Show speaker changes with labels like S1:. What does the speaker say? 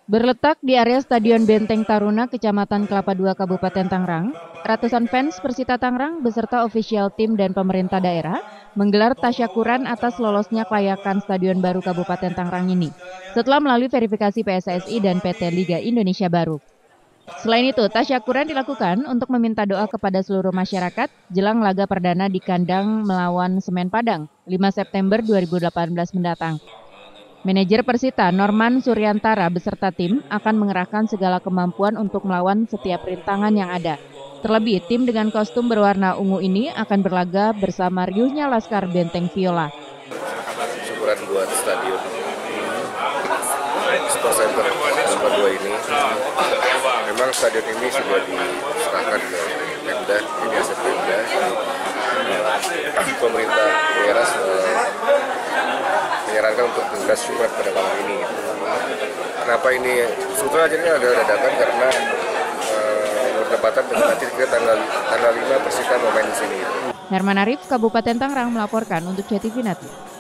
S1: Berletak di area Stadion Benteng Taruna, Kecamatan Kelapa II, Kabupaten Tangerang, ratusan fans Persita Tangerang beserta ofisial tim dan pemerintah daerah menggelar tasyakuran atas lolosnya kelayakan Stadion Baru Kabupaten Tangerang ini, setelah melalui verifikasi PSSI dan PT Liga Indonesia Baru. Selain itu, tasyakuran dilakukan untuk meminta doa kepada seluruh masyarakat jelang laga perdana di kandang melawan Semen Padang 5 September 2018 mendatang. Manajer Persita, Norman Suryantara beserta tim akan mengerahkan segala kemampuan untuk melawan setiap rintangan yang ada. Terlebih, tim dengan kostum berwarna ungu ini akan berlaga bersama riuhnya Laskar Benteng Viola.
S2: Syukuran buat stadion Sport Center Kelapa II ini. Memang stadion ini sudah diserahkan ke Pemda, ini aset Pemda. Pemerintah daerah menyarankan untuk tugas surat pada malam ini. Kenapa ini? Sebetulnya aja ini ada dadakan karena bertepatan dengan nanti kita tanggal 5 Persita mau main di sini.
S1: Herman Arif, Kabupaten Tangerang melaporkan untuk CTV Nati.